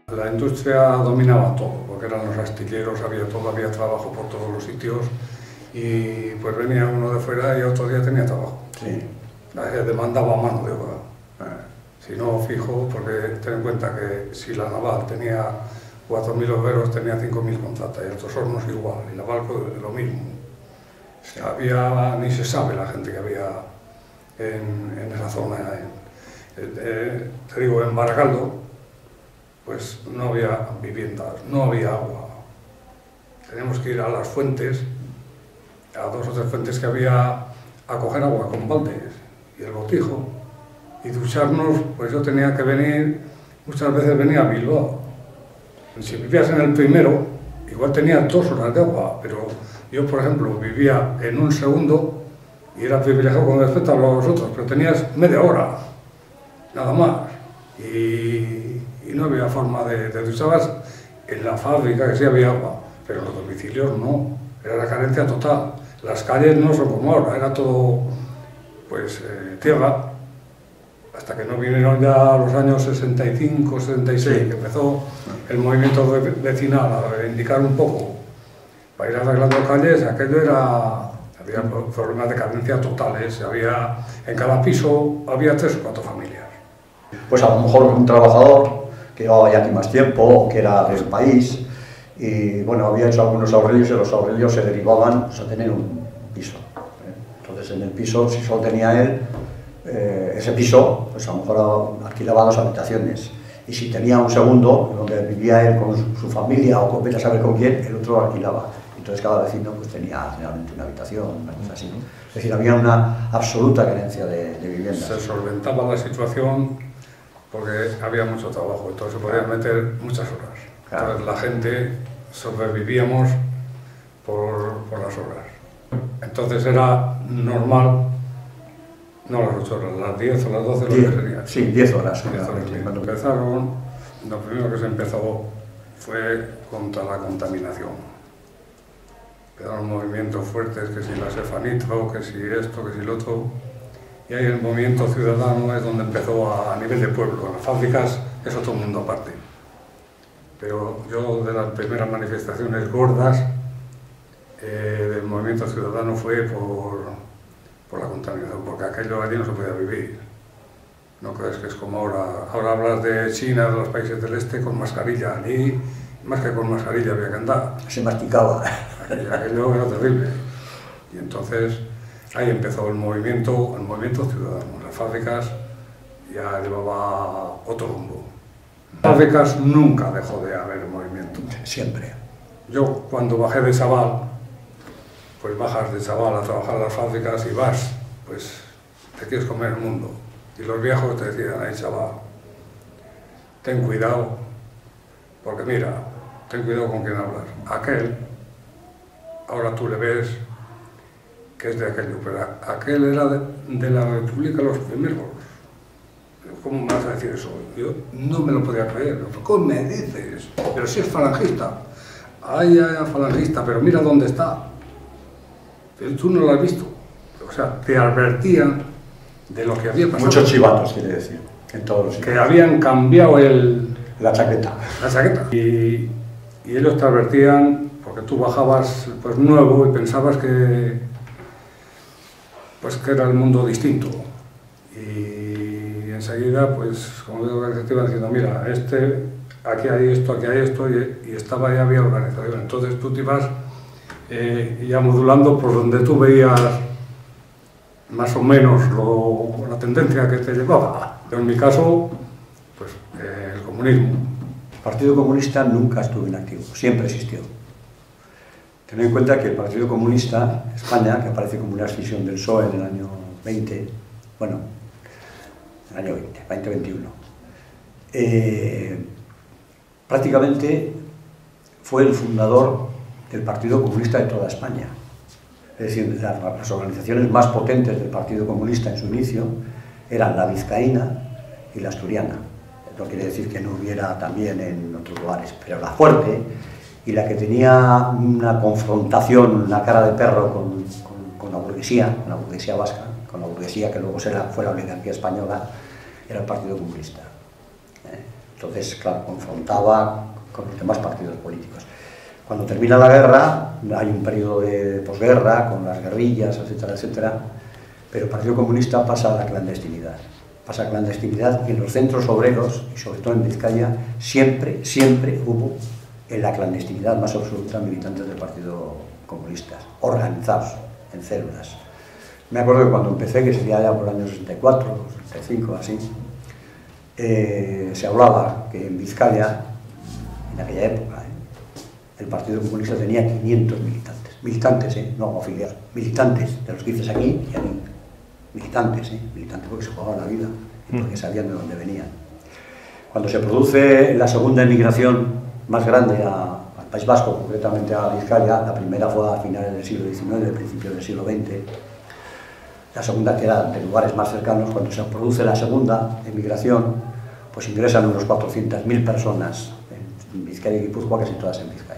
La industria dominaba todo, porque eran los astilleros, había todo, había trabajo por todos los sitios y pues venía uno de fuera y otro día tenía trabajo. Sí. Demandaba mano de obra. Si no, fijo, porque ten en cuenta que si la naval tenía 4.000 obreros, tenía 5.000 contratas, y otros hornos igual, y la Balco lo mismo. Había, ni se sabe la gente que había en esa zona. Te digo, en Baracaldo, pues no había viviendas, no había agua. Teníamos que ir a las fuentes, a 2 o 3 fuentes que había, a coger agua con baldes y el botijo, y ducharnos. Pues yo tenía que venir, muchas veces venía a Bilbao. Si vivías en el primero, igual tenías 2 horas de agua, pero yo, por ejemplo, vivía en un segundo y era privilegiado con respecto a los otros, pero tenías media hora, nada más. Y no había forma de duchabas en la fábrica, que sí había agua, pero en los domicilios no, era la carencia total. Las calles no son como ahora, era todo pues tierra, hasta que no vinieron ya los años 65, 66, que empezó el movimiento vecinal a reivindicar un poco para ir arreglando calles. Aquello era, había problemas de carencia totales, había, en cada piso había 3 o 4 familias. Pues a lo mejor un trabajador que llevaba ya aquí más tiempo, o que era del país, y bueno, había hecho algunos ahorrillos y los ahorrillos se derivaban pues, a tener un piso. Entonces en el piso, si solo tenía él, ese piso, pues a lo mejor alquilaba 2 habitaciones. Y si tenía un segundo, donde vivía él con su familia o con vete a saber con quién, el otro lo alquilaba. Entonces cada vecino pues, tenía generalmente una habitación, una cosa así. Es decir, había una absoluta carencia de viviendas. Se solventaba la situación porque había mucho trabajo, entonces se podían meter muchas horas. Claro. Entonces la gente sobrevivíamos por las horas. Entonces era normal, no las 8 horas, las 10 o las 12 lo que sería. Sí, 10 horas. 10 horas. Cuando empezaron, lo primero que se empezó fue contra la contaminación. Empezaron movimientos fuertes, que si la cefanitro, que si esto, que si lo otro. Y ahí el movimiento ciudadano es donde empezó a nivel de pueblo. En las fábricas es otro mundo aparte. Pero yo, de las primeras manifestaciones gordas del movimiento ciudadano fue por la contaminación, porque aquello allí no se podía vivir. No crees que es como ahora. Ahora hablas de China, de los países del este, con mascarilla. Allí, más que con mascarilla, había que andar. Se masticaba. Aquello era terrible. Y entonces ahí empezó el movimiento ciudadano. Las fábricas ya llevaba otro rumbo. En las fábricas nunca dejó de haber movimiento. Siempre. Yo cuando bajé de chaval, pues bajas de chaval a trabajar en las fábricas y vas, pues te quieres comer el mundo. Y los viejos te decían, ay chaval, ten cuidado, porque mira, ten cuidado con quién hablas. Aquel, ahora tú le ves que es de aquello, pero aquel era de la República los primeros. ¿Cómo me vas a decir eso? Yo no me lo podía creer. ¿Cómo me dices? Pero si es falangista. Ay, falangista, pero mira dónde está. Pero tú no lo has visto. O sea, te advertían de lo que había pasado. Muchos chivatos, quiere decir, en todos los sitios. Que habían cambiado la chaqueta. La chaqueta. Y ellos te advertían, porque tú bajabas pues nuevo y pensabas que era el mundo distinto. Y enseguida, pues, como digo, te iban diciendo, mira, aquí hay esto, y estaba ya había organización. Entonces tú te ibas ya modulando por donde tú veías más o menos la tendencia que te llevaba. Pero en mi caso, pues, el comunismo. El Partido Comunista nunca estuvo inactivo, siempre existió. Ten en cuenta que el Partido Comunista, España, que aparece como una escisión del PSOE en el año 20, bueno, en el año 2021, prácticamente fue el fundador del Partido Comunista de toda España. Es decir, las organizaciones más potentes del Partido Comunista en su inicio eran la vizcaína y la asturiana. No quiere decir que no hubiera también en otros lugares, pero la fuerte y la que tenía una confrontación, una cara de perro con la burguesía vasca, con la burguesía que luego fue la oligarquía española, era el Partido Comunista. Entonces, claro, confrontaba con los demás partidos políticos. Cuando termina la guerra, hay un periodo de posguerra, con las guerrillas, etcétera, etcétera, pero el Partido Comunista pasa a la clandestinidad. Pasa a la clandestinidad y en los centros obreros, y sobre todo en Vizcaya, siempre hubo en la clandestinidad más absoluta militantes del Partido Comunista, organizados en células. Me acuerdo que cuando empecé, que sería ya por el año 64, 65, así, se hablaba que en Vizcaya, en aquella época, el Partido Comunista tenía 500 militantes, no afiliados, militantes, de los que dices aquí y aquí, militantes porque se jugaban la vida y porque sabían de dónde venían. Cuando se produce la segunda emigración más grande al País Vasco, concretamente a Vizcaya, la primera fue a finales del siglo XIX, principios del siglo XX, la segunda que era de lugares más cercanos. Cuando se produce la segunda emigración, pues ingresan unos 400.000 personas en Vizcaya y Guipúzcoa, casi todas en Vizcaya.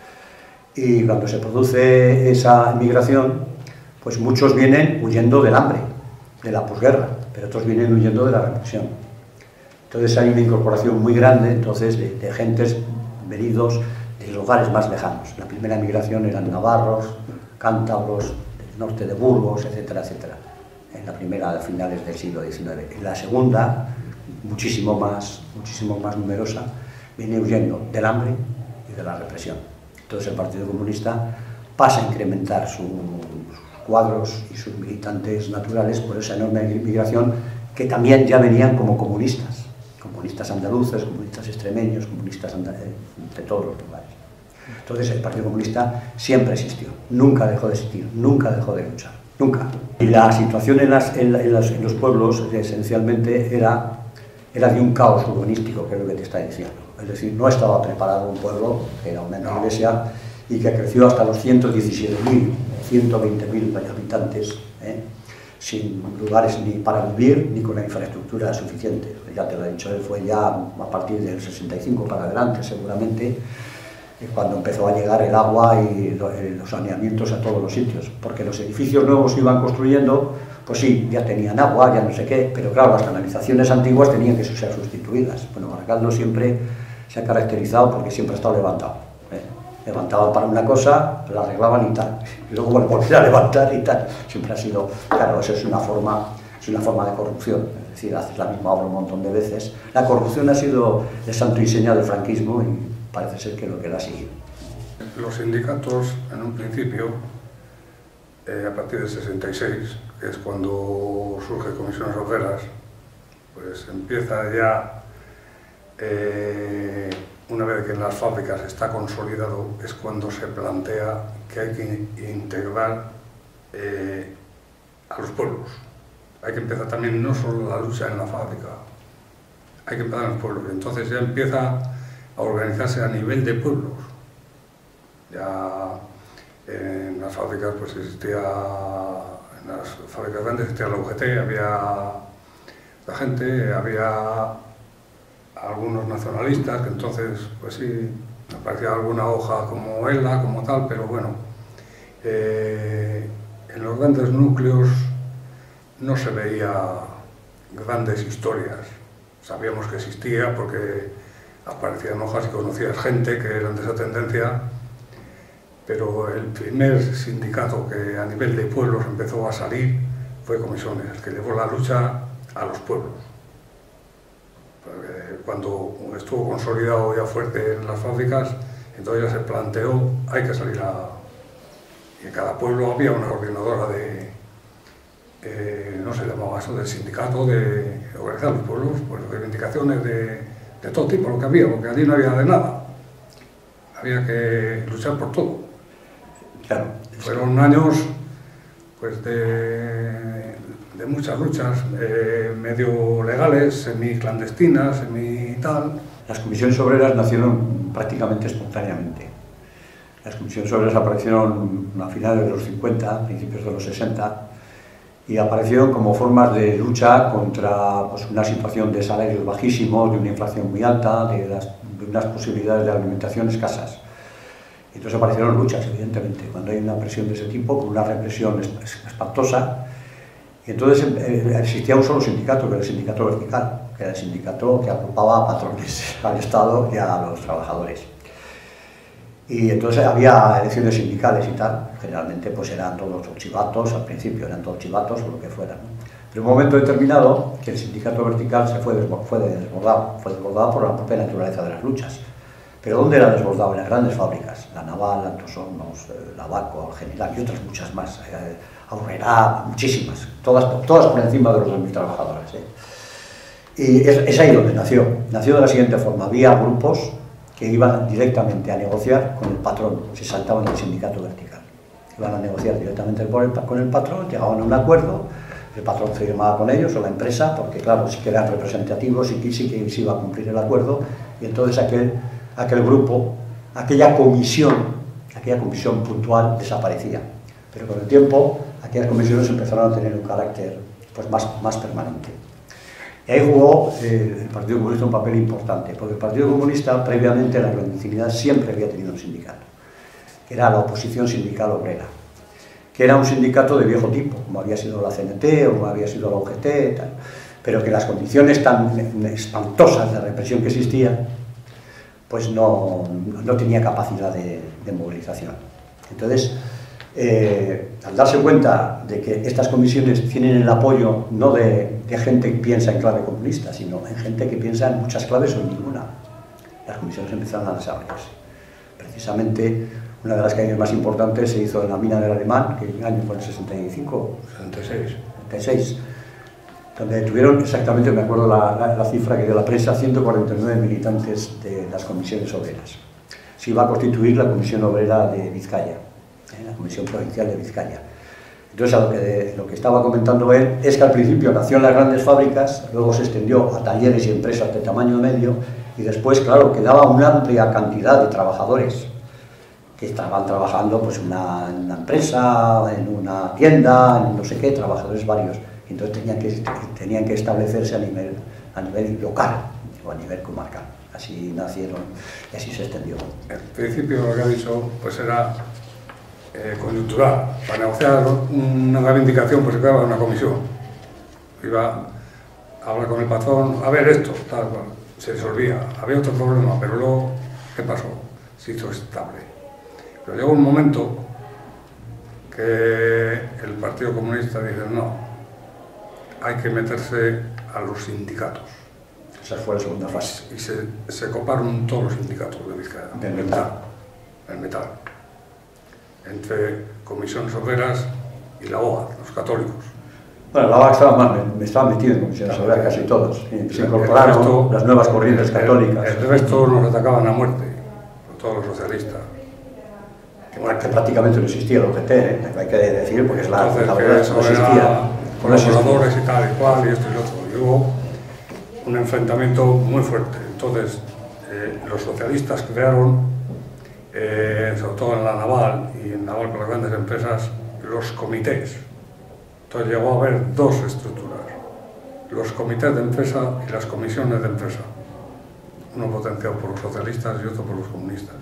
Y cuando se produce esa emigración, pues muchos vienen huyendo del hambre, de la posguerra, pero otros vienen huyendo de la represión. Entonces hay una incorporación muy grande entonces de gentes venidos de lugares más lejanos. La primera emigración eran navarros, cántabros, del norte de Burgos, etcétera, etcétera. En la primera, a finales del siglo XIX. En la segunda, muchísimo más numerosa, viene huyendo del hambre y de la represión. Entonces el Partido Comunista pasa a incrementar sus cuadros y sus militantes naturales por esa enorme inmigración, que también ya venían como comunistas andaluces, comunistas extremeños, comunistas de todos los lugares. Entonces el Partido Comunista siempre existió, nunca dejó de existir, nunca dejó de luchar, nunca. Y la situación en los pueblos esencialmente era de un caos urbanístico, que es lo que te está diciendo. Es decir, no estaba preparado un pueblo, que era una iglesia, y que creció hasta los 117.000, 120.000 habitantes, sin lugares ni para vivir, ni con la infraestructura suficiente. Ya te lo he dicho, fue ya a partir del 65 para adelante, seguramente, cuando empezó a llegar el agua y los saneamientos a todos los sitios, porque los edificios nuevos que iban construyendo, pues sí, ya tenían agua, ya no sé qué, pero claro, las canalizaciones antiguas tenían que ser sustituidas. Bueno, Baracaldo siempre se ha caracterizado porque siempre ha estado levantado. Levantaban para una cosa, la arreglaban y tal, y luego volvían a levantar y tal. Siempre ha sido, claro, eso es una forma de corrupción, es decir, haces la misma obra un montón de veces. La corrupción ha sido el santo y seña del franquismo y parece ser que lo que la ha seguido. Los sindicatos, en un principio, a partir del 66, que es cuando surge Comisiones Obreras, pues empieza ya, una vez que en las fábricas está consolidado, es cuando se plantea que hay que integrar a los pueblos. Hay que empezar también no solo la lucha en la fábrica, hay que empezar en los pueblos. Entonces ya empieza a organizarse a nivel de pueblos. Ya en las fábricas pues existía, en las fábricas grandes existía la UGT, había la gente, había algunos nacionalistas, que entonces, pues sí, aparecía alguna hoja como ELA, como tal, pero bueno, en los grandes núcleos no se veía grandes historias. Sabíamos que existía porque aparecían hojas y conocías gente que eran de esa tendencia, pero el primer sindicato que a nivel de pueblos empezó a salir fue Comisiones, que llevó la lucha a los pueblos. Cuando estuvo consolidado ya fuerte en las fábricas, entonces ya se planteó, hay que salir y en cada pueblo había una coordinadora no se llamaba eso, del sindicato, de organizar los pueblos, pues reivindicaciones de todo tipo, lo que había, porque allí no había de nada. Había que luchar por todo. Claro. Fueron años pues de muchas luchas, medio legales, semi-clandestinas, semi-tal. Las comisiones obreras nacieron prácticamente espontáneamente. Las comisiones obreras aparecieron a finales de los 50, principios de los 60, y aparecieron como formas de lucha contra pues, una situación de salarios bajísimos, de una inflación muy alta, de unas posibilidades de alimentación escasas. Entonces aparecieron luchas, evidentemente, cuando hay una presión de ese tipo, con una represión espantosa. Y entonces existía un solo sindicato, que era el sindicato vertical, que era el sindicato que agrupaba a patrones, al Estado y a los trabajadores. Y entonces había elecciones sindicales y tal, generalmente pues eran todos chivatos, al principio eran todos chivatos o lo que fuera, ¿no? Pero en un momento determinado, que el sindicato vertical se fue desbordado por la propia naturaleza de las luchas. Pero ¿dónde era desbordado? En las grandes fábricas, la Naval, Altos Hornos, la Baco, el General y otras muchas más, Aurrera, muchísimas, todas por encima de los 2.000 trabajadores. Y es ahí donde nació de la siguiente forma: había grupos que iban directamente a negociar con el patrón, se saltaban del sindicato vertical, iban a negociar directamente con el patrón, llegaban a un acuerdo, el patrón firmaba con ellos o la empresa, porque claro, sí que eran representativos y sí que se iba a cumplir el acuerdo, y entonces aquel grupo, aquella comisión puntual desaparecía. Pero con el tiempo, aquellas comisiones empezaron a tener un carácter pues, más permanente. Y ahí jugó el Partido Comunista un papel importante, porque el Partido Comunista, previamente a la clandestinidad, siempre había tenido un sindicato, que era la oposición sindical obrera, que era un sindicato de viejo tipo, como había sido la CNT o como había sido la UGT, tal, pero que las condiciones tan espantosas de represión que existían, pues no tenía capacidad de movilización. Entonces, al darse cuenta de que estas comisiones tienen el apoyo no de gente que piensa en clave comunista, sino en gente que piensa en muchas claves o en ninguna, las comisiones empezaron a desarrollarse. Precisamente, una de las caídas más importantes se hizo en la mina del Alemán, que en el año fue el 65, 66, donde tuvieron exactamente, me acuerdo la cifra que dio la prensa, 149 militantes de las comisiones obreras. Se iba a constituir la Comisión Obrera de Vizcaya, la Comisión Provincial de Vizcaya. Entonces, lo que estaba comentando él es que al principio nació en las grandes fábricas, luego se extendió a talleres y empresas de tamaño medio, y después, claro, quedaba una amplia cantidad de trabajadores que estaban trabajando pues, en una empresa, en una tienda, en no sé qué, trabajadores varios. Entonces tenían que establecerse a nivel local o a nivel comarcal. Así nacieron y así se extendió. En principio lo que ha dicho pues era coyuntural. Para negociar una reivindicación pues se creaba una comisión. Iba a hablar con el patrón, a ver esto, tal cual. Se disolvía. Había otro problema, pero luego, ¿qué pasó? Se hizo estable. Pero llegó un momento que el Partido Comunista dice no, hay que meterse a los sindicatos. Esa fue la segunda fase. Y se coparon todos los sindicatos de Vizcaya. Del metal. El metal. Entre comisiones obreras y la OA, los católicos. Bueno, la OA estaba metida en comisiones obreras casi todos. Se incorporaron las nuevas corrientes católicas. El resto nos atacaban a muerte, todos los socialistas. Que prácticamente no existía el OGT, hay que decir, porque es la verdad, no existía. Colaboradores y tal y cual, y esto y lo otro. Y hubo un enfrentamiento muy fuerte. Entonces, los socialistas crearon, sobre todo en la Naval y en Naval con las grandes empresas, los comités. Entonces llegó a haber dos estructuras, los comités de empresa y las comisiones de empresa. Uno potenciado por los socialistas y otro por los comunistas.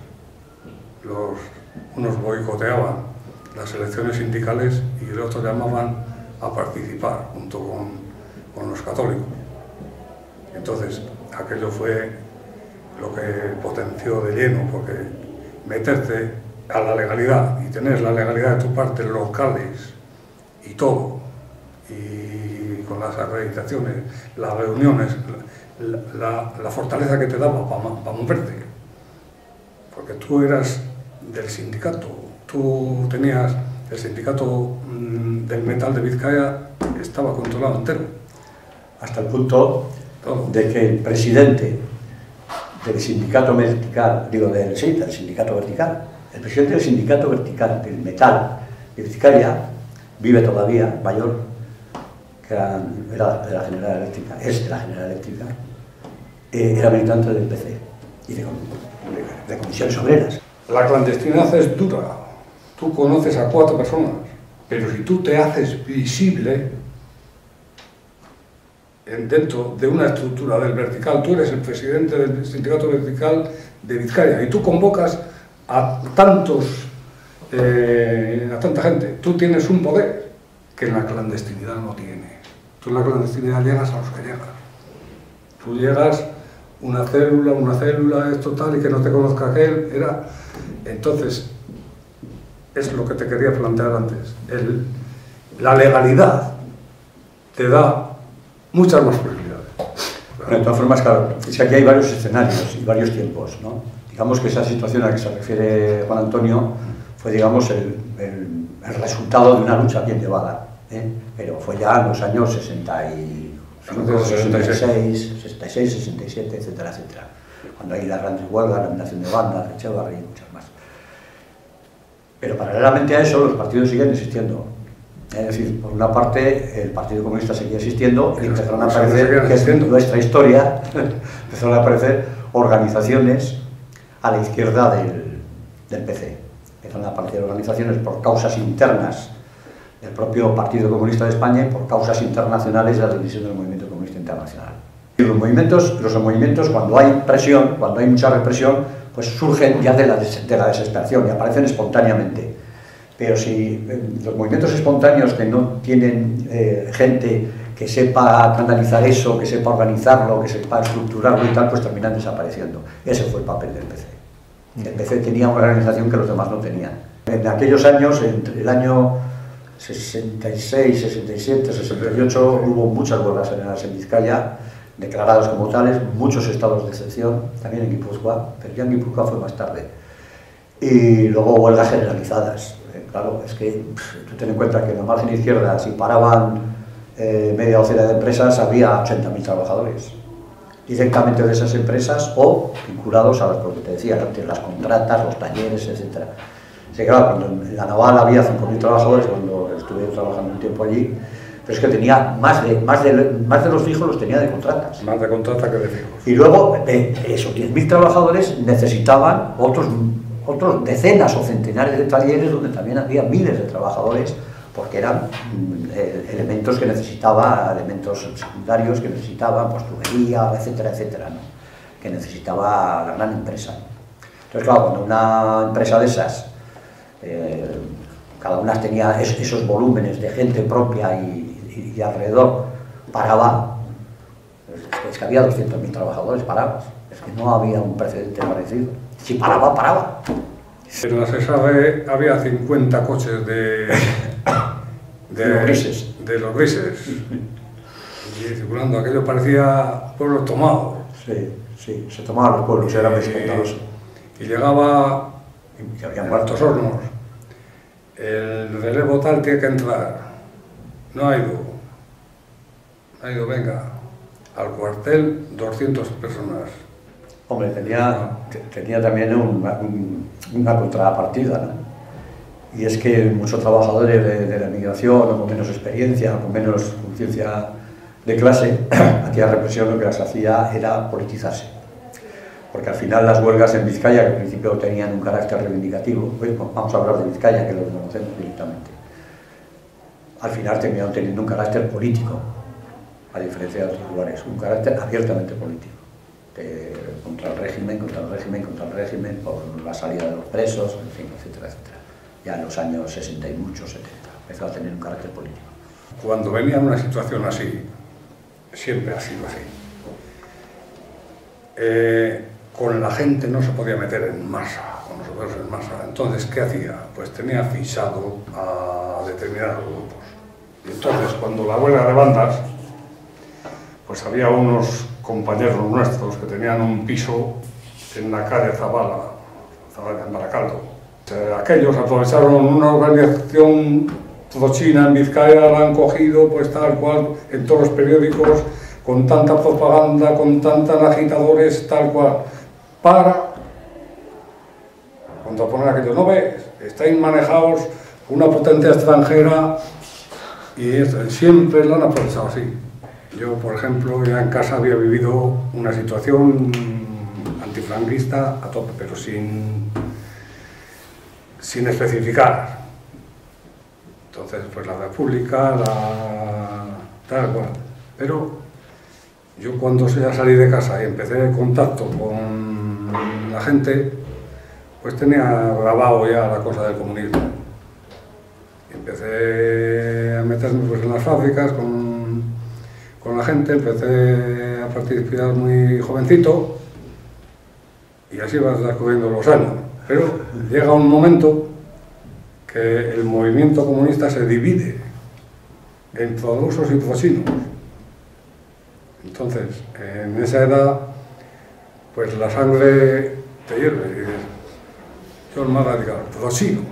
Unos boicoteaban las elecciones sindicales y los otros llamaban a participar junto con los católicos. Entonces, aquello fue lo que potenció de lleno, porque meterte a la legalidad y tener la legalidad de tu parte, locales y todo, y con las acreditaciones, las reuniones, la fortaleza que te daba para moverte, porque tú eras del sindicato, tú tenías el sindicato del metal de Vizcaya, estaba controlado entero. Hasta el punto de que el presidente del sindicato vertical, del sindicato vertical, el presidente del sindicato vertical del metal de Vizcaya, vive todavía, mayor, que era de la General Eléctrica, es de la General Eléctrica, era militante del PC y de comisiones obreras. La clandestinidad es dura. Tú conoces a 4 personas, pero si tú te haces visible dentro de una estructura del vertical, tú eres el presidente del sindicato vertical de Vizcaya y tú convocas a tanta gente, tú tienes un poder que en la clandestinidad no tienes. Tú en la clandestinidad llegas a los que llegas. Tú llegas, una célula, esto tal, y que no te conozca aquel, era... Entonces, es lo que te quería plantear antes. La legalidad te da muchas más posibilidades. Bueno, de todas formas, claro, es que aquí hay varios escenarios y varios tiempos, ¿no? Digamos que esa situación a la que se refiere Juan Antonio fue, digamos, el resultado de una lucha bien llevada, ¿eh? Pero fue ya en los años 66, 67, etcétera, etcétera. Cuando hay las grandes huelgas, la eliminación de bandas, de Echevarri y muchas más. Pero paralelamente a eso, los partidos siguen existiendo. Es decir, por una parte, el Partido Comunista seguía existiendo y empezaron a aparecer, que es nuestra historia, empezaron a aparecer organizaciones a la izquierda del PC. Empezaron a aparecer organizaciones por causas internas del propio Partido Comunista de España y por causas internacionales de la división del Movimiento Comunista Internacional. Y los movimientos, cuando hay presión, cuando hay mucha represión, pues surgen ya de la desesperación y aparecen espontáneamente. Pero si los movimientos espontáneos que no tienen gente que sepa canalizar eso, que sepa organizarlo, que sepa estructurarlo y tal, pues terminan desapareciendo. Ese fue el papel del PC. El PC tenía una organización que los demás no tenían. En aquellos años, entre el año 66, 67, 68, hubo muchas huelgas generales en Vizcaya, declaradas como tales, muchos estados de excepción, también en Guipúzcoa, pero ya en Guipúzcoa fue más tarde. Y luego huelgas generalizadas. Claro, es que tú ten en cuenta que en la margen izquierda, si paraban media docena de empresas, había 80.000 trabajadores, directamente de esas empresas o vinculados a las, porque te decía antes, las contratas, los talleres, etc. Sí, claro, cuando en la naval había 5.000 trabajadores, cuando estuve trabajando un tiempo allí, pero es que tenía más de los fijos los tenía de contratas. Más de contratas que de fijos. Y luego, esos 10.000 trabajadores necesitaban otros decenas o centenares de talleres donde también había miles de trabajadores, porque eran elementos que necesitaba, elementos secundarios que necesitaban, pues tubería, etcétera, etcétera, ¿no? Que necesitaba la gran empresa. Entonces, claro, cuando una empresa de esas, cada una tenía esos volúmenes de gente propia y alrededor, paraba, es que había 200.000 trabajadores parados, es que no había un precedente parecido. Si paraba, paraba. En la SESADE había 50 coches de los grises. Y circulando, aquello parecía pueblo tomado. Sí, sí, se tomaban los pueblos, era muy escandaloso. Y llegaba Y había muertos hornos. El relevo tal tiene que entrar. No ha ido, venga. Al cuartel 200 personas. Hombre, tenía también una contrapartida, ¿no? Y es que muchos trabajadores de la emigración, o con menos experiencia, o con menos conciencia de clase, aquella represión lo que las hacía era politizarse. Porque al final las huelgas en Vizcaya, que al principio tenían un carácter reivindicativo, pues vamos a hablar de Vizcaya, que lo conocemos directamente, al final terminaron teniendo un carácter político, a diferencia de otros lugares, un carácter abiertamente político. Contra el régimen, por la salida de los presos, en fin, etcétera, etcétera. Ya en los años 60 y muchos, 70, empezó a tener un carácter político. Cuando venía una situación así, siempre ha sido así, con la gente no se podía meter en masa, con los obreros en masa. Entonces, ¿qué hacía? Pues tenía fichado a determinados grupos. Y entonces, cuando la huelga de bandas, pues había unos compañeros nuestros que tenían un piso en la calle Zabala, en Baracaldo. Aquellos aprovecharon una organización todochina en Vizcaya, la han cogido pues tal cual en todos los periódicos, con tanta propaganda, con tantos agitadores, tal cual, para contraponer a aquellos. ¿No ves? Estáis manejados por una potencia extranjera y siempre lo han aprovechado así. Yo, por ejemplo, ya en casa había vivido una situación antifranquista a tope, pero sin especificar. Entonces, pues la República, tal cual. Pero yo cuando ya salí de casa y empecé el contacto con la gente, pues tenía grabado ya la cosa del comunismo. Y empecé a meterme pues en las fábricas con con la gente, empecé a participar muy jovencito y así vas descubriendo los años. Pero llega un momento que el movimiento comunista se divide en prorusos y prosinos. Entonces, en esa edad, pues la sangre te hierve y dices, yo el más radical, prosino.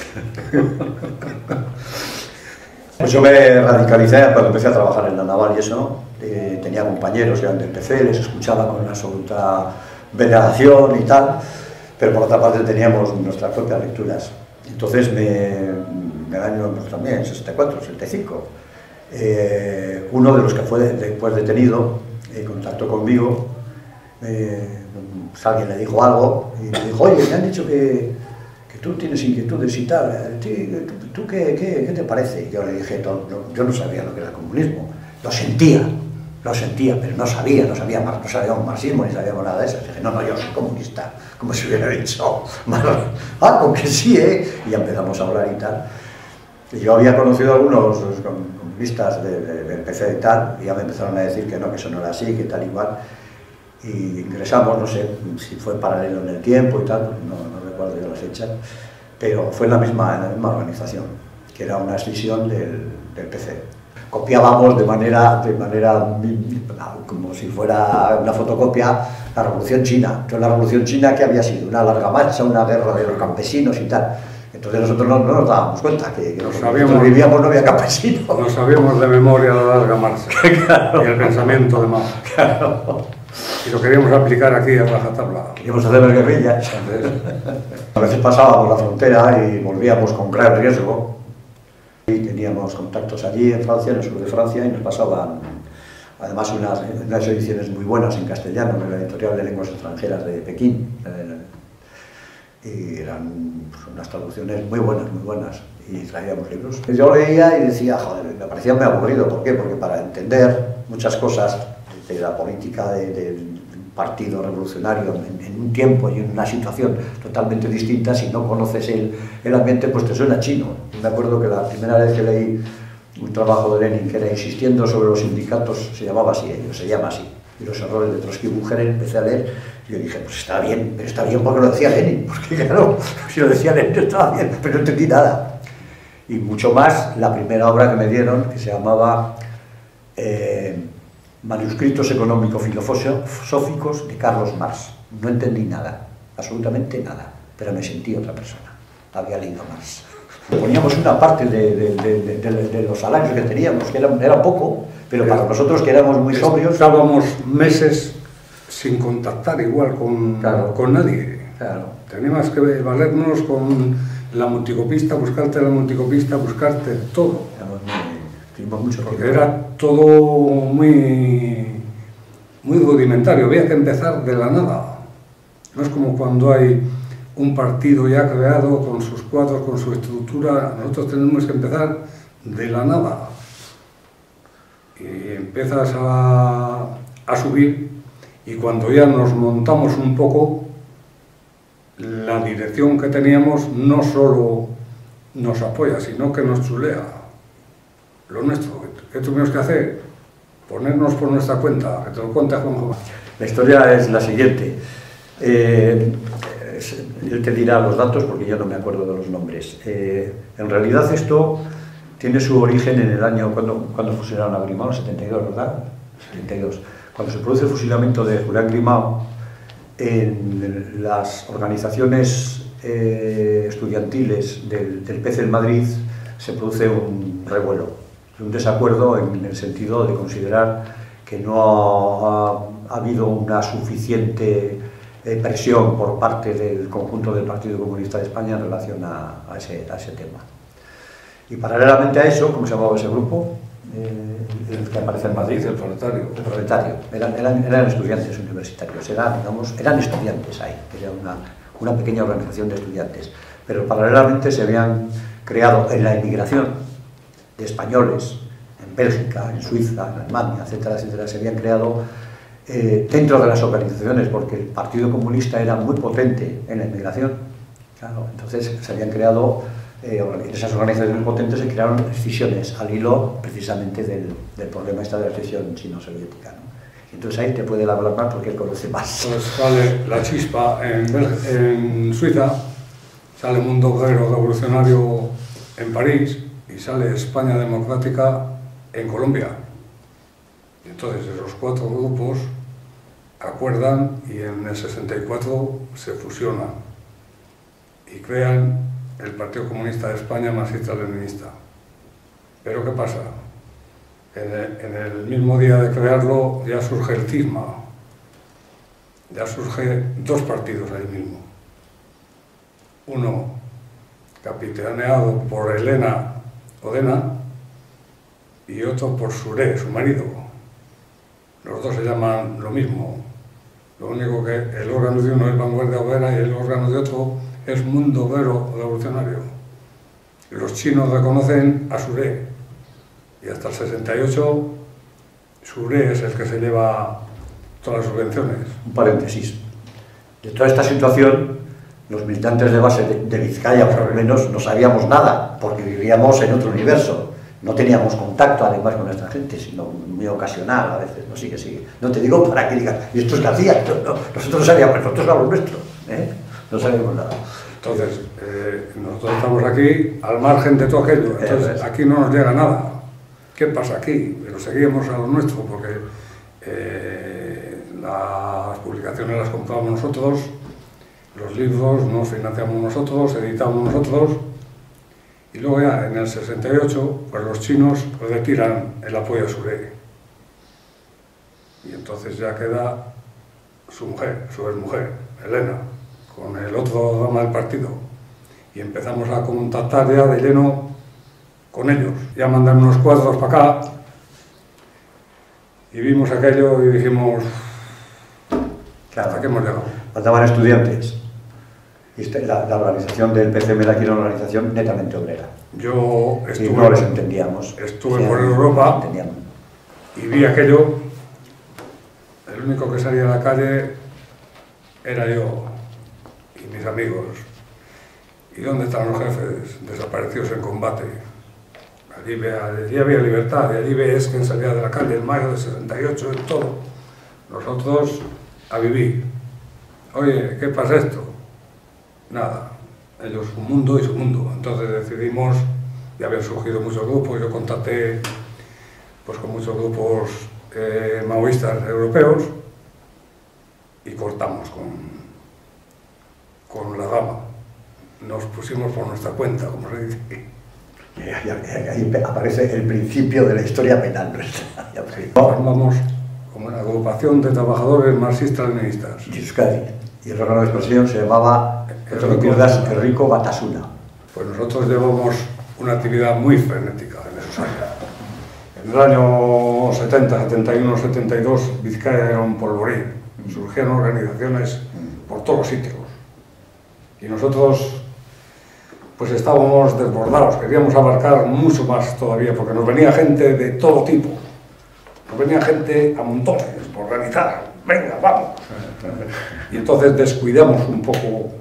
Pues yo me radicalicé cuando empecé a trabajar en la naval y eso, tenía compañeros que eran del PC, les escuchaba con una absoluta veneración y tal, pero por otra parte teníamos nuestras propias lecturas. Entonces, en el año pues, también, 64, 65, uno de los que fue después detenido contactó conmigo, pues alguien le dijo algo y me dijo, oye, me han dicho que tú tienes inquietudes y tal, ¿tú qué te parece? Y yo le dije, yo no sabía lo que era el comunismo, lo sentía, pero no sabíamos marxismo ni sabíamos nada de eso. Y dije, no, yo soy comunista, como si hubiera dicho, con que sí, y ya empezamos a hablar y tal. Y yo había conocido a algunos comunistas del PC y tal, y ya me empezaron a decir que no, que eso no era así, que tal igual. Y ingresamos, no sé si fue paralelo en el tiempo y tal, no recuerdo yo las fechas, pero fue en la misma organización, que era una escisión del PC. Copiábamos de manera como si fuera una fotocopia la Revolución China. Entonces, la Revolución China, ¿qué había sido? Una larga marcha, una guerra de los campesinos y tal. Entonces nosotros no nos dábamos cuenta que nosotros vivíamos, no había campesinos. No sabíamos de memoria la larga marcha. Claro. Y el pensamiento de Mao. Claro. Y lo queríamos aplicar aquí a rajatabla. Queríamos hacer las guerrillas. A veces pasábamos la frontera y volvíamos con gran riesgo. Y teníamos contactos allí en Francia, en el sur de Francia, y nos pasaban además unas ediciones muy buenas en castellano, en la editorial de lenguas extranjeras de Pekín. Y eran unas traducciones muy buenas, y traíamos libros. Yo leía y decía, joder, me parecía muy aburrido. ¿Por qué? Porque para entender muchas cosas de la política del partido revolucionario en un tiempo y en una situación totalmente distinta, si no conoces el ambiente, pues te suena chino. Me acuerdo que la primera vez que leí un trabajo de Lenin que era insistiendo sobre los sindicatos, se llamaba así, se llama así, y los errores de Trotsky-Buchanan, empecé a leer y yo dije, pues está bien, pero está bien porque lo decía Lenin, porque claro, si lo decía Lenin estaba bien, pero no entendí nada. Y mucho más la primera obra que me dieron, que se llamaba Manuscritos económico-filosóficos de Carlos Marx. No entendí nada, absolutamente nada, pero me sentí otra persona, había leído Marx. Poníamos una parte de los salarios que teníamos, que era poco, pero para nosotros que éramos muy sobrios... Estábamos meses sin contactar igual con nadie. Claro. Teníamos que valernos con la multicopista, buscarte todo. Tuvimos mucho tiempo. Porque era todo muy rudimentario, había que empezar de la nada. No es como cuando hay un partido ya creado con sus cuadros, con su estructura. Nosotros tenemos que empezar de la nada. Y empiezas a subir, y cuando ya nos montamos un poco, la dirección que teníamos no solo nos apoya, sino que nos chulea. Lo nuestro, ¿qué tuvimos que hacer? Ponernos por nuestra cuenta, que te lo cuenta Juanjo. La historia es la siguiente. Él te dirá los datos porque yo no me acuerdo de los nombres. En realidad esto tiene su origen en el año, cuando fusilaron a Grimao, 72, ¿verdad? 72. Cuando se produce el fusilamiento de Julián Grimao, en las organizaciones estudiantiles del PC en Madrid se produce un revuelo, un desacuerdo en el sentido de considerar que no ha habido una suficiente presión por parte del conjunto del Partido Comunista de España en relación a ese tema. Y paralelamente a eso, ¿cómo se llamaba ese grupo? El que aparece en Madrid, el proletario. El proletario. Eran estudiantes universitarios, eran estudiantes ahí, era una pequeña organización de estudiantes. Pero paralelamente se habían creado en la emigración de españoles, en Bélgica, en Suiza, en Alemania, etcétera, etcétera, se habían creado dentro de las organizaciones, porque el Partido Comunista era muy potente en la emigración. Claro, entonces se habían creado en esas organizaciones potentes se crearon escisiones al hilo precisamente del problema de la escisión chino-soviética, ¿no? Entonces ahí te puede hablar más porque él conoce más. Entonces sale la chispa en Suiza, sale Mundo Obrero Revolucionario en París y sale España Democrática en Colombia. Y entonces esos 4 grupos acuerdan y en el 64 se fusionan y crean el Partido Comunista de España marxista-leninista. Pero ¿qué pasa? En el mismo día de crearlo ya surge el cisma, ya surge 2 partidos ahí mismo. Uno capitaneado por Elena Odena y otro por Suré, su marido. Los 2 se llaman lo mismo, lo único que el órgano de uno es Vanguardia Obrera y el órgano de otro es Mundo Obrero Revolucionario. Los chinos reconocen a Suré y hasta el 68 Suré es el que se lleva todas las subvenciones. Un paréntesis. De toda esta situación, los militantes de base de Vizcaya, por lo menos, no sabíamos nada, porque vivíamos en otro universo. No teníamos contacto, además, con nuestra gente, sino muy ocasional a veces. No, sigue. No te digo para que digas, ¿y esto es que hacía? No, nosotros no sabíamos, nosotros éramos nuestros, ¿eh? No sabíamos nada. Entonces, nosotros estamos aquí al margen de todo aquello, entonces aquí no nos llega nada. ¿Qué pasa aquí? Pero seguimos a lo nuestro, porque las publicaciones las compramos nosotros, los libros nos financiamos nosotros, editamos nosotros, y luego ya en el 68, pues los chinos retiran el apoyo a Suré. Y entonces ya queda su mujer, su exmujer, Elena, con el otro rama del partido. Y empezamos a contactar ya de lleno con ellos. Ya mandan unos cuadros para acá y vimos aquello y dijimos, claro, ¿hasta qué hemos llegado? Faltaban estudiantes. Y la organización del PCM de aquí era una organización netamente obrera. Yo estuve, y no les entendíamos. Estuve por Europa y vi aquello. El único que salía a la calle era yo y mis amigos. ¿Y dónde están los jefes? Desaparecidos en combate. Allí había libertad, y allí ves quién salía de la calle en mayo del 68, en todo. Nosotros a vivir. Oye, ¿qué pasa esto? Nada. Ellos su mundo y su mundo. Entonces decidimos, ya habían surgido muchos grupos, yo contacté pues, con muchos grupos maoístas europeos y cortamos con la rama. Nos pusimos por nuestra cuenta, como se dice. Ahí aparece el principio de la historia penal nuestra. Formamos como una agrupación de trabajadores marxistas-leninistas. Y el órgano de expresión se llamaba, no te recuerdas, Enrico Batasuna. Pues nosotros llevamos una actividad muy frenética en esos años. En el año 70, 71, 72, Vizcaya era un polvorín. Surgieron organizaciones por todos los sitios. Y nosotros pues estábamos desbordados, queríamos abarcar mucho más todavía, porque nos venía gente de todo tipo. Nos venía gente a montones, por organizar. Venga, vamos. Y entonces descuidamos un poco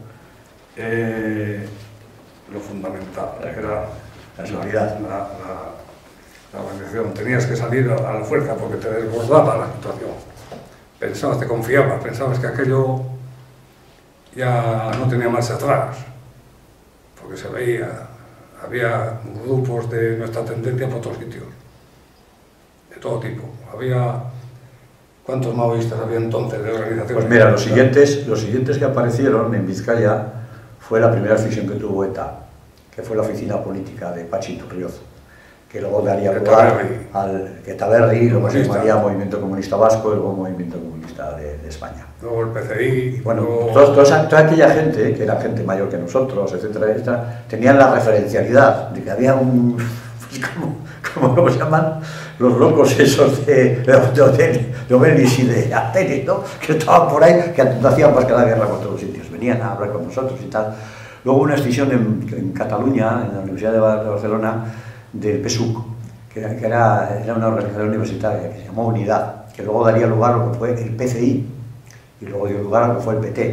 lo fundamental, que era la seguridad. La organización. Tenías que salir a la fuerza porque te desbordaba la situación. Pensabas, te confiabas, pensabas que aquello ya no tenía marcha atrás, porque se veía, había grupos de nuestra tendencia por otros sitios, de todo tipo. Había... ¿Cuántos maoístas había entonces de organizaciones? Pues mira, los siguientes que aparecieron en Vizcaya fue la primera decisión que tuvo ETA, que fue la oficina política de Pachi Iturrioz, que luego daría lugar al Etaberri, luego se llamaría Movimiento Comunista Vasco y luego Movimiento Comunista de España. Luego el PCI... Y bueno, luego... toda aquella gente, que era gente mayor que nosotros, etcétera, tenían la referencialidad de que había un... ¿Cómo se llaman? Los locos esos de Obelis y de Atenes, ¿no? Que estaban por ahí, que no hacían más que la guerra por todos los sitios, venían a hablar con nosotros y tal. Luego una escisión en Cataluña, en la Universidad de Barcelona, del PSUC, que era una organización universitaria que se llamó Unidad, que luego daría lugar a lo que fue el PCI, y luego dio lugar a lo que fue el PT.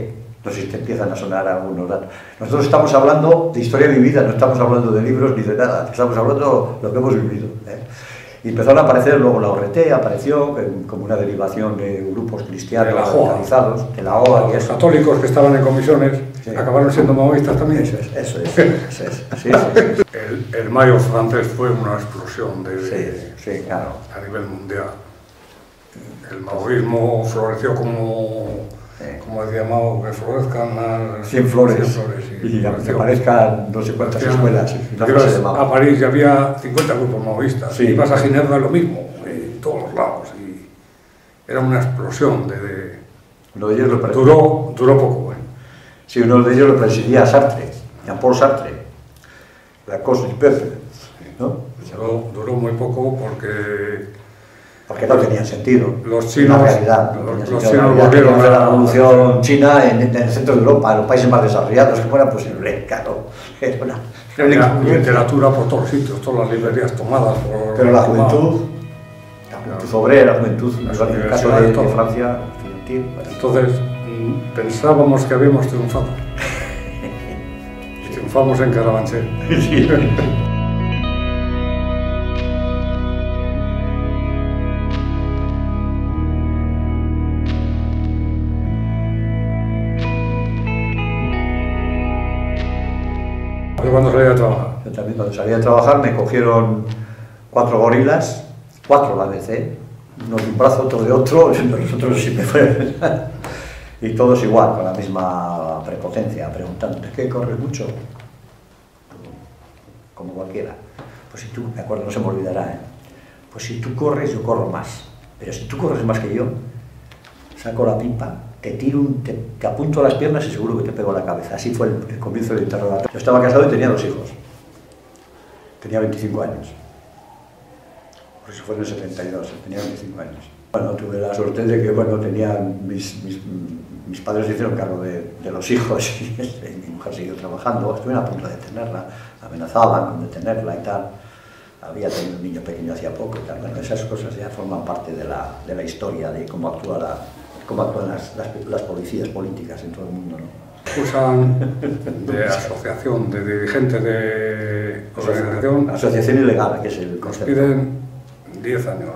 No sé si te empiezan a sonar algunos datos. Nosotros estamos hablando de historia vivida, no estamos hablando de libros ni de nada, estamos hablando de lo que hemos vivido. Y empezaron a aparecer, luego la ORT apareció como una derivación de grupos cristianos radicalizados, de la OA y los eso. católicos que estaban en comisiones acabaron siendo maoístas también. Eso es. Sí. El mayo francés fue una explosión Sí, claro. a nivel mundial. El maoísmo floreció como decía Mao, que florezcan las 100 flores, sí, y que aparezcan no sé cuántas escuelas. A París ya había 50 grupos maoístas, sí. Ibas a Ginebra lo mismo, en todos los lados, y era una explosión Uno de ellos duró poco. Sí, uno de ellos lo presidía Sartre, Jean-Paul Sartre, la cause du peuple, ¿no? Duró muy poco porque no tenía sentido. Los chinos, la realidad, los chinos volvieron a la revolución china en el centro de Europa, en los países más desarrollados, que fuera posible, claro. Era literatura por todos sitios, todas las librerías tomadas por... Pero la juventud obrera, la juventud, en el caso de Francia, estudiantil. Entonces, pensábamos que habíamos triunfado. Y triunfamos en Carabanchel. Sí. Cuando salí a trabajar. Yo también cuando salí a trabajar me cogieron 4 gorilas, 4 a la vez, uno de un brazo, otro de otro, nosotros sí me fue. Y todos igual, con la misma prepotencia, preguntándote, ¿qué corres mucho? Como cualquiera. Pues si tú, me acuerdo, no se me olvidará, pues si tú corres, yo corro más. Pero si tú corres más que yo, saco la pipa, te tiro, te apunto a las piernas y seguro que te pego la cabeza. Así fue el comienzo del interrogatorio. Yo estaba casado y tenía 2 hijos. Tenía 25 años. Por eso fue en el 72, tenía 25 años. Bueno, tuve la suerte de que, bueno, mis padres se hicieron cargo de los hijos y mi mujer siguió trabajando. Estuvieron a punto de detenerla, amenazaban con detenerla y tal. Había tenido un niño pequeño hacía poco y tal. Bueno, esas cosas ya forman parte de la historia de cómo actúan las policías políticas en todo el mundo, ¿no? Usan de asociación, de dirigentes de organización. Asociación ilegal, que es el concepto. Piden 10 años.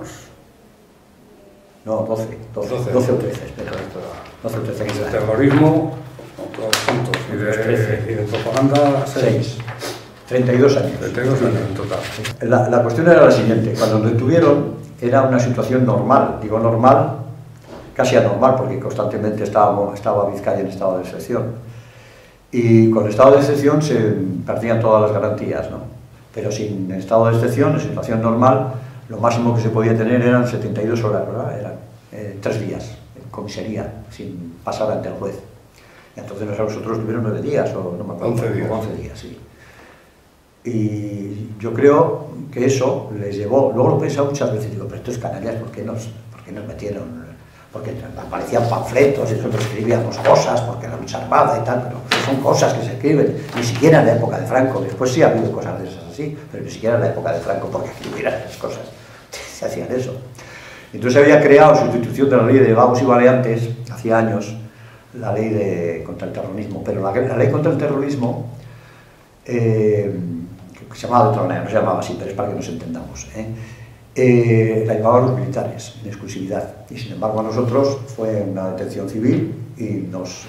No, 12 o 13, espera. 12 o 13 años. De terrorismo, todos juntos, y de propaganda, 6. 32 años. 32 años en total. La cuestión era la siguiente: cuando nos detuvieron era una situación normal, digo normal, casi anormal, porque constantemente estaba Vizcaya en estado de excepción. Y con estado de excepción se perdían todas las garantías, ¿no? Pero sin estado de excepción, en situación normal, lo máximo que se podía tener eran 72 horas, ¿verdad? Eran 3 días en comisaría, sin pasar ante el juez. Y entonces nosotros tuvieron 9 días, o no me acuerdo. 11 días, sí. Y yo creo que eso les llevó, luego lo he pensado muchas veces, digo, pero estos canallas, ¿por qué nos metieron? Porque aparecían panfletos y nosotros escribíamos cosas, porque la lucha armada y tal, pero son cosas que se escriben, ni siquiera en la época de Franco. Después sí ha habido cosas de esas así, pero ni siquiera en la época de Franco, porque escribieran esas cosas, se hacían eso. Entonces se había creado, sustitución de la ley de vagos y baleantes, hacía años, la ley contra el terrorismo, pero la ley contra el terrorismo, que se llamaba de otra manera, no se llamaba así, pero es para que nos entendamos, la llevaban los militares en exclusividad, y sin embargo a nosotros fue una detención civil y nos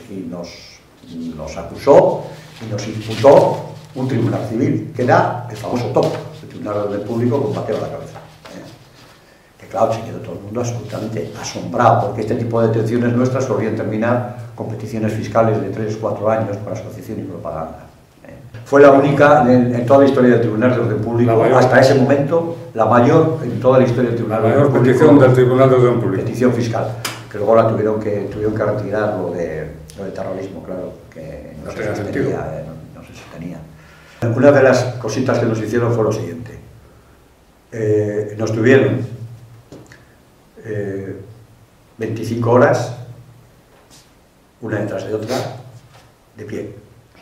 acusó y nos imputó un tribunal civil, que era el famoso TOP, el Tribunal de Orden Público con Mateo a la cabeza. Que claro, se quedó todo el mundo absolutamente asombrado, porque este tipo de detenciones nuestras solían terminar competiciones fiscales de 3 o 4 años por asociación y propaganda. Fue la única en toda la historia del Tribunal de Orden Público, hasta ese momento, la mayor en toda la historia del Tribunal de Orden Público. La mayor petición del Tribunal de Orden Público. Petición fiscal, que luego tuvieron que retirar lo de terrorismo, claro, que no se sostenía, no se sostenía. Una de las cositas que nos hicieron fue lo siguiente. Nos tuvieron 25 horas, una detrás de otra, de pie.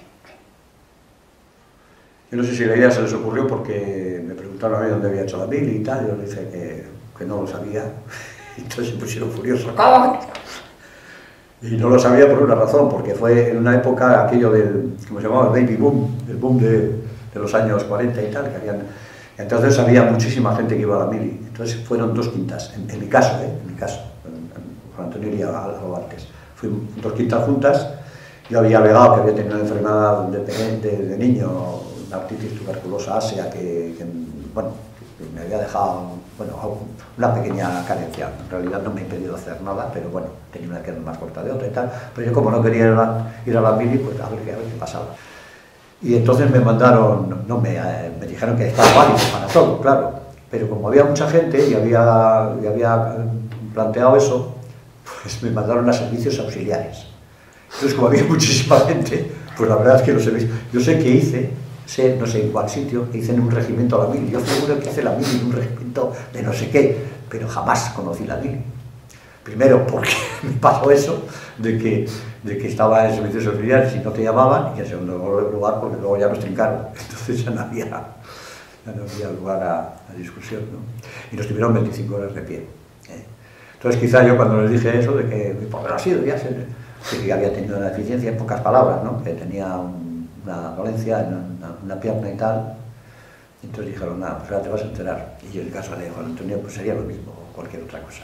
Yo no sé si la idea se les ocurrió porque me preguntaron a mí dónde había hecho la mili y tal, y yo les dije que no lo sabía, entonces se pusieron furiosos. Y no lo sabía por una razón, porque fue en una época aquello del, ¿cómo se llamaba? El baby boom, el boom de los años 40 y tal, que habían... Entonces había muchísima gente que iba a la mili. Entonces fueron 2 quintas, en mi caso, Juan Antonio iría algo antes. Fuimos 2 quintas juntas. Yo había alegado que había tenido una enfermedad de niño, una artritis tuberculosa ácea, bueno, que me había dejado, bueno, una pequeña carencia. En realidad no me ha impedido hacer nada, pero bueno, tenía una pierna más corta de otra y tal. Pero yo, como no quería ir a la mili, pues a ver qué pasaba. Y entonces me mandaron, me dijeron que estaba válido para todo, claro. Pero como había mucha gente y había planteado eso, pues me mandaron a servicios auxiliares. Entonces, como había muchísima gente, pues la verdad es que no sé. Yo sé que hice, no sé en cuál sitio, hice en un regimiento a la mili. Yo seguro que hice la mili en un regimiento de no sé qué, pero jamás conocí la mili. Primero, porque me pasó eso, de que estaba en servicios auxiliares y no te llamaban, y en segundo lugar, porque luego ya nos trincaron. Entonces ya no había lugar a discusión, ¿no? Y nos tuvieron 25 horas de pie. Entonces, quizá yo cuando les dije eso, de que, ¿por qué no ha sido? Ya sé, que había tenido una deficiencia, en pocas palabras, ¿no? Que tenía una dolencia en una pierna y tal. Entonces dijeron, nada, pues ahora te vas a enterar. Y yo, en el caso de Juan Antonio, pues sería lo mismo, o cualquier otra cosa.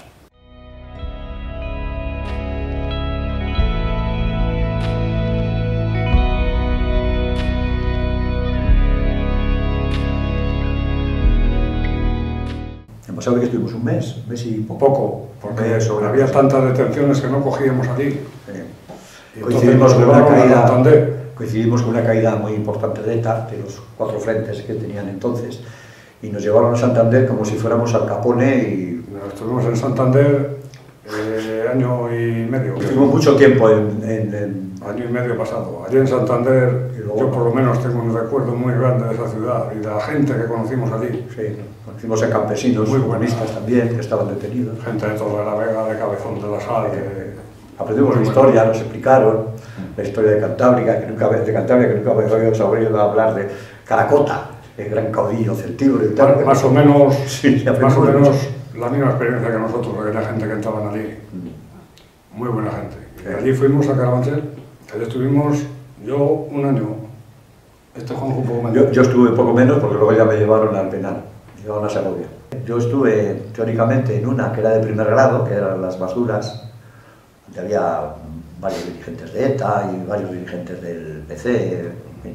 ¿Sabe que estuvimos un mes y poco, porque había tantas detenciones que no cogíamos allí. Coincidimos con una caída muy importante de ETA, de los 4 frentes que tenían entonces, y nos llevaron a Santander como si fuéramos Al Capone y... Estuvimos en Santander año y medio. Estuvimos mucho tiempo año y medio pasado. Allí en Santander, yo por lo menos tengo un recuerdo muy grande de esa ciudad y de la gente que conocimos allí. Sí, conocimos a campesinos, muy buenistas también, que estaban detenidos. Gente de Torre de la Vega, de Cabezón de la Sal. Aprendimos la historia, nos explicaron la historia de Cantabria, que nunca habíamos oído hablar de Caracota, el gran caudillo celtíbero y tal. Más o menos, sí, más o menos la misma experiencia que nosotros, de aquella gente que estaban allí. Muy buena gente. Y allí fuimos a Carabanchel, allí estuvimos yo un año. Juanjo un poco menos. Yo estuve poco menos porque luego ya me llevaron al penal, me llevaron a Segovia. Yo estuve teóricamente en una que era de primer grado, que eran las basuras, donde había varios dirigentes de ETA y varios dirigentes del PC,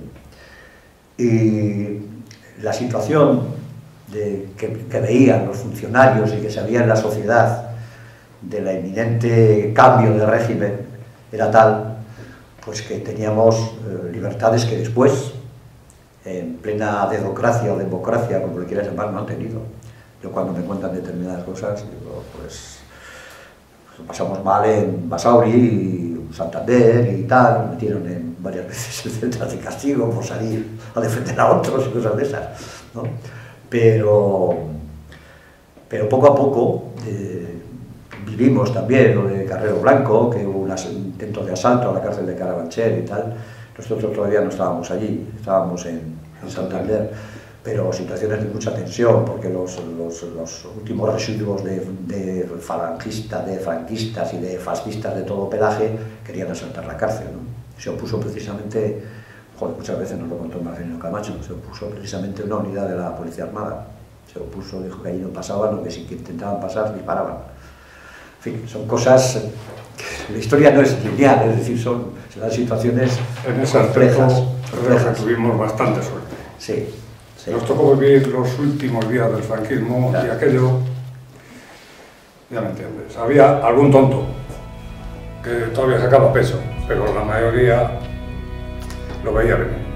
y la situación que veían los funcionarios y que se veía en la sociedad de la inminente cambio de régimen era tal, pues que teníamos libertades que después, en plena dedocracia o democracia, como lo quieras llamar, no han tenido. Yo cuando me cuentan determinadas cosas, digo, pues lo pasamos mal en Basauri y Santander y tal, me metieron varias veces en centros de castigo por salir a defender a otros y cosas de esas, ¿no? Pero poco a poco vivimos también lo de Carrero Blanco, que hubo un intento de asalto a la cárcel de Carabanchel y tal. Nosotros todavía no estábamos allí, estábamos en Santander, pero situaciones de mucha tensión, porque los últimos residuos de franquistas y de fascistas de todo pelaje querían asaltar la cárcel, ¿no? Se opuso precisamente, muchas veces nos lo contó Marcelino Camacho, se opuso precisamente una unidad de la Policía Armada. Se opuso, dijo que allí no pasaban, o que si intentaban pasar, disparaban. En fin, son cosas... La historia no es lineal, es decir, se dan situaciones en ese complejas. Creo que tuvimos bastante suerte. Sí, sí. Nos tocó vivir los últimos días del franquismo, claro. Y aquello, ya me entiendes, había algún tonto que todavía sacaba peso, pero la mayoría lo veía venir.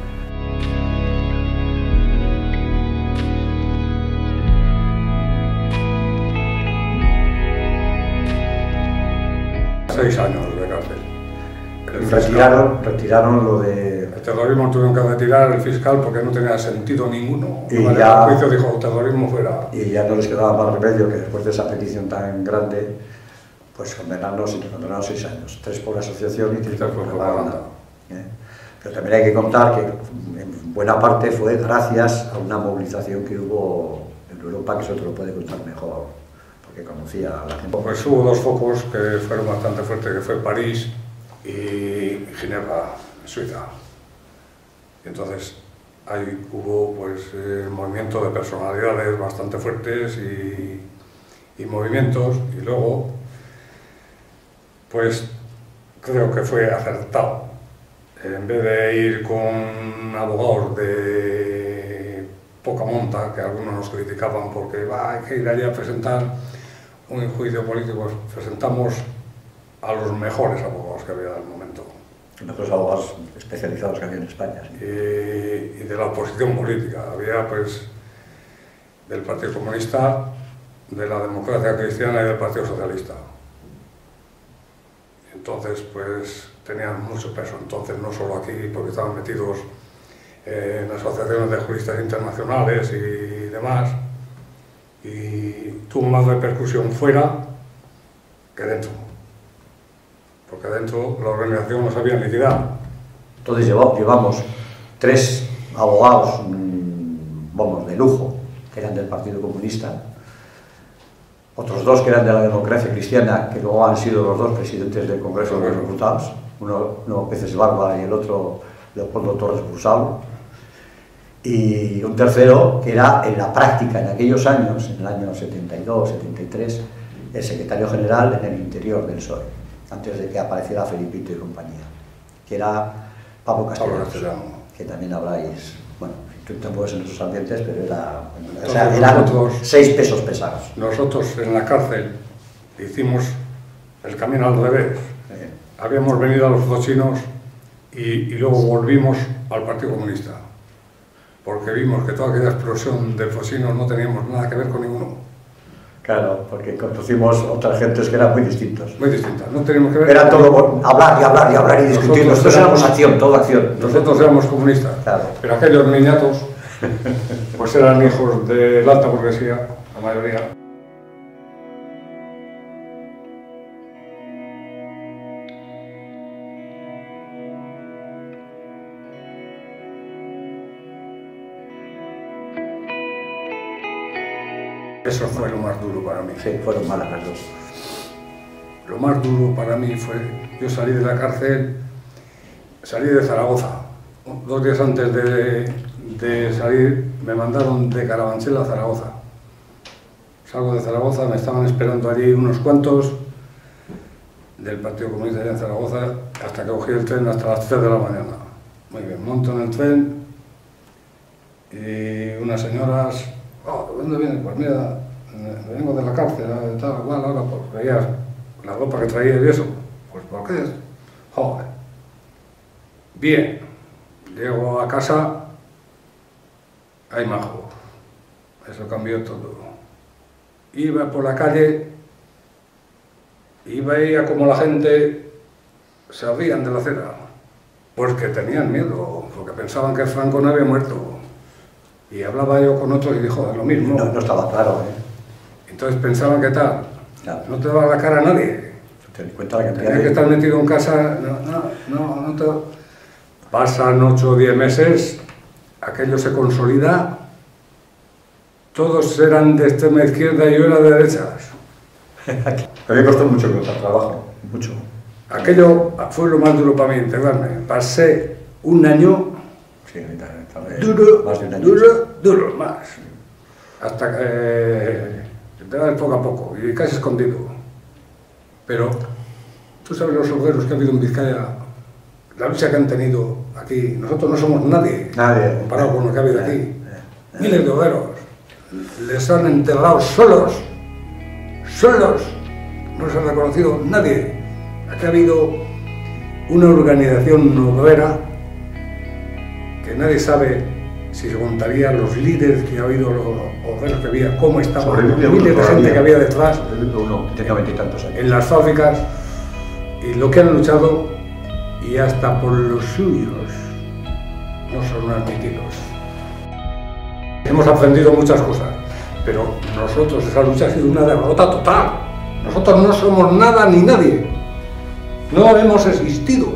Seis años de cárcel. Retiraron lo de... El terrorismo tuvieron que retirar el fiscal porque no tenía sentido ninguno. Y ya, el juicio dijo, terrorismo fuera. Y ya no les quedaba más remedio que después de esa petición tan grande, pues condenarnos 6 años. 3 por asociación y 3 por propaganda. Pero también hay que contar que en buena parte fue gracias a una movilización que hubo en Europa, que eso te lo puede contar mejor, porque conocía a la gente. Pues hubo dos focos que fueron bastante fuertes, que fue París y Ginebra, Suiza. Y entonces ahí hubo pues movimiento de personalidades bastante fuertes y movimientos, y luego pues creo que fue acertado. En vez de ir con abogados de poca monta, que algunos nos criticaban porque hay que ir allí a presentar un juicio político, presentamos a los mejores abogados que había al momento. Los abogados especializados que había en España. Sí. Y de la oposición política. Había pues del Partido Comunista, de la Democracia Cristiana y del Partido Socialista. Entonces pues tenían mucho peso. Entonces no solo aquí, porque estaban metidos en asociaciones de juristas internacionales y demás, y tuvo más repercusión fuera que dentro, porque dentro la organización no sabía liquidar. Entonces llevamos 3 abogados, vamos, de lujo, que eran del Partido Comunista, otros 2 que eran de la Democracia Cristiana, que luego han sido los 2 presidentes del Congreso de los Diputados, uno Peces Barba y el otro Leopoldo Torres Brusal, y un tercero que era en la práctica en aquellos años, en el año 72, 73, el secretario general en el interior del PSOE, antes de que apareciera Felipito y compañía, que era Pablo Castellanos, que también habláis, bueno, tú tampoco en esos ambientes, pero eran 6 pesos pesados. Nosotros en la cárcel hicimos el camino al revés. Habíamos venido a los focinos y luego volvimos al Partido Comunista, porque vimos que toda aquella explosión de focinos no teníamos nada que ver con ninguno. Claro, porque conocimos otras gentes que eran muy distintos. Muy distintas, no teníamos que ver. Era todo hablar y hablar y hablar y discutir. Nosotros éramos acción, toda acción. Nosotros éramos comunistas, claro. Pero aquellos niñatos pues eran hijos de la alta burguesía, la mayoría. Eso fue lo más duro para mí. Sí, fueron malas las dos. Lo más duro para mí fue, yo salí de la cárcel, salí de Zaragoza. 2 días antes de salir me mandaron de Carabanchel a Zaragoza. Salgo de Zaragoza, me estaban esperando allí unos cuantos del Partido Comunista allá en Zaragoza, hasta que cogí el tren hasta las 3 de la mañana. Muy bien, monto en el tren y unas señoras... ¿De dónde vienes? Pues mira, vengo de la cárcel, tal, igual, ahora, pues veías la ropa que traía y eso. Pues ¿por qué? Joder. Bien, llego a casa, hay majo. Eso cambió todo. Iba por la calle y veía como la gente se abrían de la acera. Pues que tenían miedo, porque pensaban que Franco no había muerto. Y hablaba yo con otros y dijo, lo mismo. No estaba claro, Entonces pensaban que tal, claro. No te daba la cara a nadie. Ten en cuenta la cantidad Tenías que estar metido en casa, no te... Pasan 8 o 10 meses, aquello se consolida, todos eran de extrema izquierda y yo era de derechas. A mí me costó mucho encontrar trabajo, mucho. Aquello fue lo más duro para mí, integrarme. Pasé un año... Sí, duro, más de un año. duro, más. Hasta que te vas poco a poco y casi escondido. Pero tú sabes los obreros que ha habido en Vizcaya, la lucha que han tenido aquí. Nosotros no somos nadie comparado con lo que ha habido aquí. Miles de obreros les han enterrado solos. No se han reconocido nadie. Aquí ha habido una organización obrera que nadie sabe si se contaría los líderes que ha habido, los obreros que había, cómo estaban, los miles de gente que había detrás, tenía 20 y tantos años. En las fábricas, y lo que han luchado, y hasta por los suyos, no son admitidos. Hemos aprendido muchas cosas, pero nosotros, esa lucha ha sido una derrota total. Nosotros no somos nada ni nadie. No hemos existido.